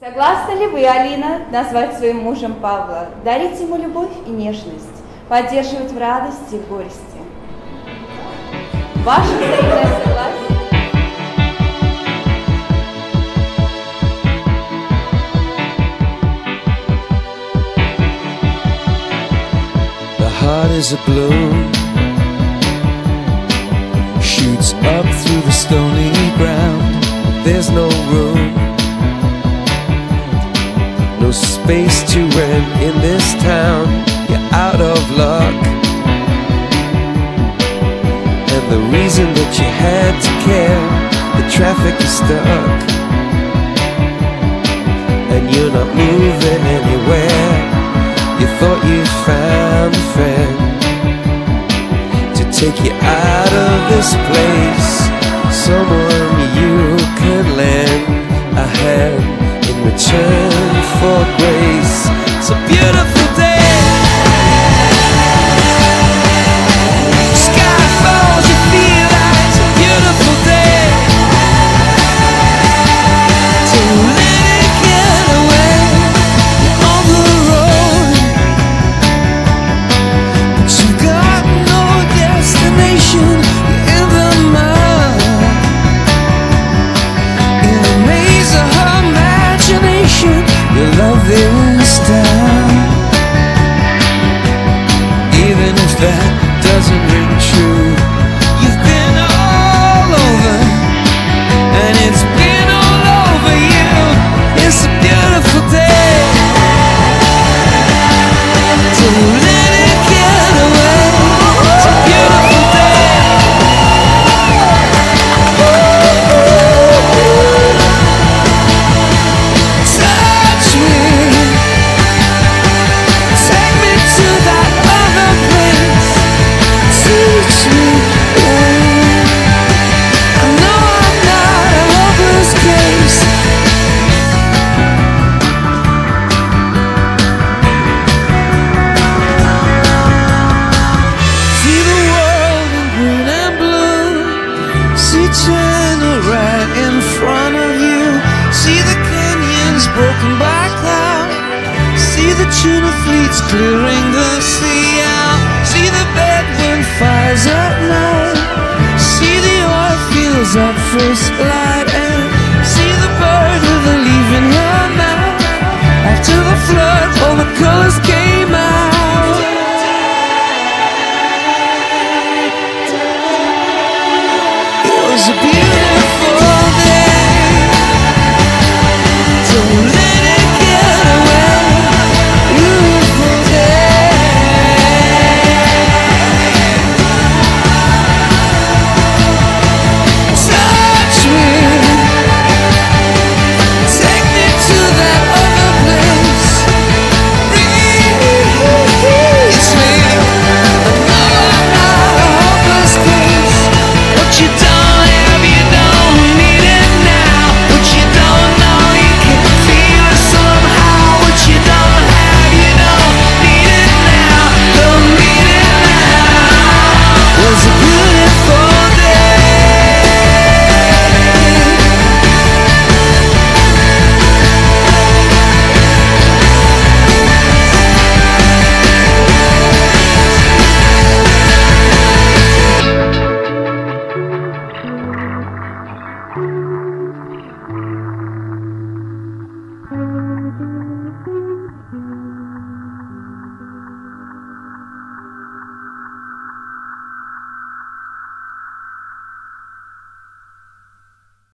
Согласны ли вы, Алина, назвать своим мужем Павла, дарить ему любовь и нежность, поддерживать в радости и в горести? Ваше взаимное согласие? The heart is a balloon, shoots up through the stony ground. There's no room, no space to rent in this town. You're out of luck, and the reason that you had to care, the traffic is stuck, and you're not moving anywhere. You thought you found a friend to take you out of this place, someone you can lend a hand in return for grace. It's a beautiful day. Sky falls, you feel like it's a beautiful day. To let it get away on the road, but you've got no destination. You're in the mud, in the maze of her imagination. Your love is down, even if that doesn't ring true. You've been all over, and it's been all over you. It's a beautiful day to let it get away. It's a beautiful day. Touch me, take me to that other place. Teach me, I know I'm not a hopeless case. See the world in green and blue, see China right in front of you, see the canyons broken by cloud, see the tuna fleets clearing the sea out, see the bedroom fires at night, see the oil fields at first light, and